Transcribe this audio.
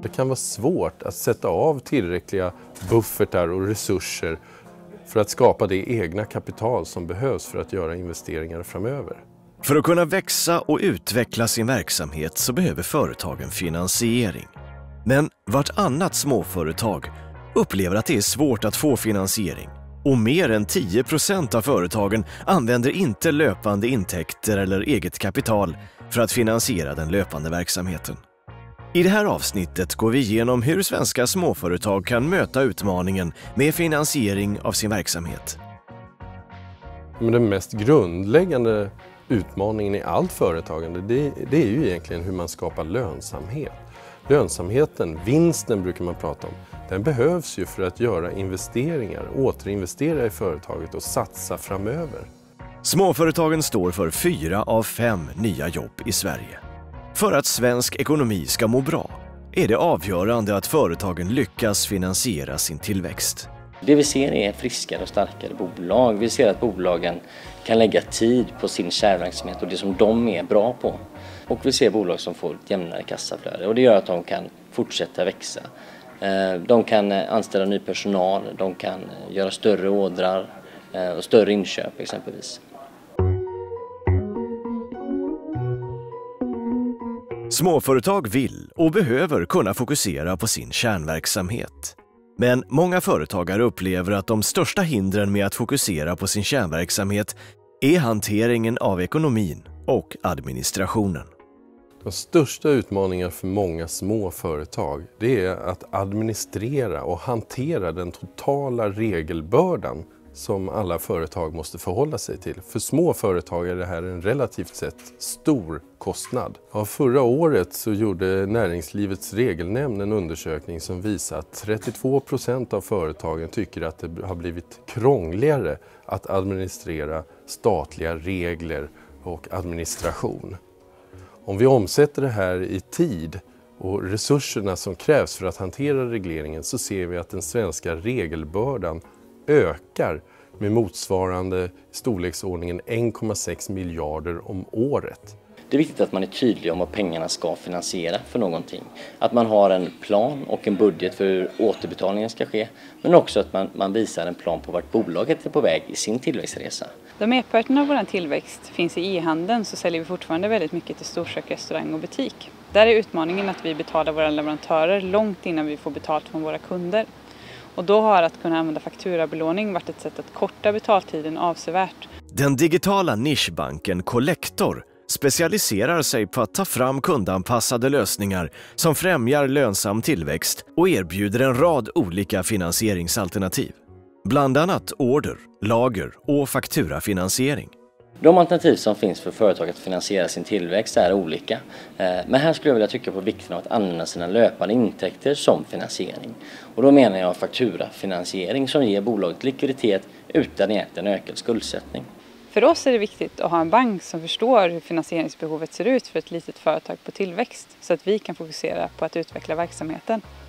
Det kan vara svårt att sätta av tillräckliga buffertar och resurser för att skapa det egna kapital som behövs för att göra investeringar framöver. För att kunna växa och utveckla sin verksamhet så behöver företagen finansiering. Men vartannat småföretag upplever att det är svårt att få finansiering. Och mer än 10% av företagen använder inte löpande intäkter eller eget kapital för att finansiera den löpande verksamheten. I det här avsnittet går vi igenom hur svenska småföretag kan möta utmaningen med finansiering av sin verksamhet. Men den mest grundläggande utmaningen i allt företagande, det är ju egentligen hur man skapar lönsamhet. Lönsamheten, vinsten brukar man prata om, den behövs ju för att göra investeringar, återinvestera i företaget och satsa framöver. Småföretagen står för 4 av 5 nya jobb i Sverige. För att svensk ekonomi ska må bra är det avgörande att företagen lyckas finansiera sin tillväxt. Det vi ser är friskare och starkare bolag. Vi ser att bolagen kan lägga tid på sin kärnverksamhet och det som de är bra på. Och vi ser bolag som får ett jämnare kassaflöde och det gör att de kan fortsätta växa. De kan anställa ny personal, de kan göra större ordrar och större inköp exempelvis. Småföretag vill och behöver kunna fokusera på sin kärnverksamhet. Men många företagare upplever att de största hindren med att fokusera på sin kärnverksamhet är hanteringen av ekonomin och administrationen. De största utmaningarna för många små företag, det är att administrera och hantera den totala regelbördan som alla företag måste förhålla sig till. För små företag är det här en relativt sett stor kostnad. Ja, förra året så gjorde Näringslivets regelnämnd en undersökning som visar att 32% av företagen tycker att det har blivit krångligare att administrera statliga regler och administration. Om vi omsätter det här i tid och resurserna som krävs för att hantera regleringen så ser vi att den svenska regelbördan ökar med motsvarande storleksordningen 1,6 miljarder om året. Det är viktigt att man är tydlig om vad pengarna ska finansiera för någonting. Att man har en plan och en budget för hur återbetalningen ska ske. Men också att man visar en plan på vart bolaget är på väg i sin tillväxtresa. Då merparten av vår tillväxt finns i e-handeln så säljer vi fortfarande väldigt mycket till storkök, restaurang och butik. Där är utmaningen att vi betalar våra leverantörer långt innan vi får betalt från våra kunder. Och då har att kunna använda fakturabelåning varit ett sätt att korta betaltiden avsevärt. Den digitala nischbanken Collector specialiserar sig på att ta fram kundanpassade lösningar som främjar lönsam tillväxt och erbjuder en rad olika finansieringsalternativ. Bland annat order, lager och fakturafinansiering. De alternativ som finns för företag att finansiera sin tillväxt är olika. Men här skulle jag vilja trycka på vikten av att använda sina löpande intäkter som finansiering. Och då menar jag fakturafinansiering som ger bolaget likviditet utan egentligen ökad skuldsättning. För oss är det viktigt att ha en bank som förstår hur finansieringsbehovet ser ut för ett litet företag på tillväxt så att vi kan fokusera på att utveckla verksamheten.